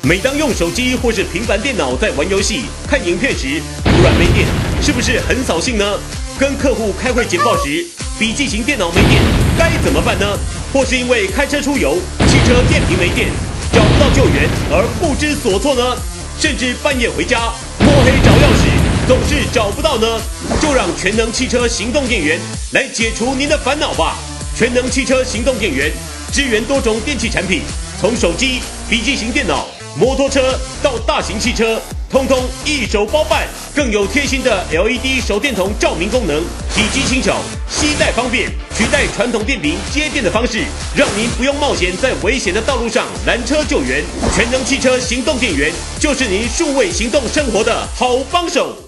每当用手机或是平板电脑在玩游戏、看影片时，突然没电，是不是很扫兴呢？跟客户开会简报时，笔记型电脑没电，该怎么办呢？或是因为开车出游，汽车电瓶没电，找不到救援而不知所措呢？甚至半夜回家摸黑找钥匙，总是找不到呢？就让全能汽车行动电源来解除您的烦恼吧！全能汽车行动电源支援多种电器产品，从手机、笔记型电脑、摩托车到大型汽车，通通一手包办，更有贴心的 LED 手电筒照明功能，体积轻巧，携带方便，取代传统电瓶接电的方式，让您不用冒险在危险的道路上拦车救援。全能汽车行动电源就是您数位行动生活的好帮手。